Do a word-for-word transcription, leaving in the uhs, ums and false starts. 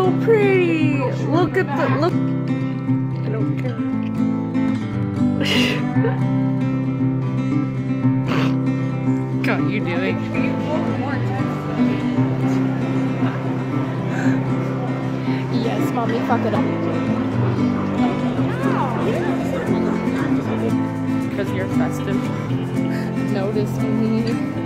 so pretty. Look at the look. I don't care. What are you doing? Yes, mommy, fuck it up. Because you're festive. Notice me.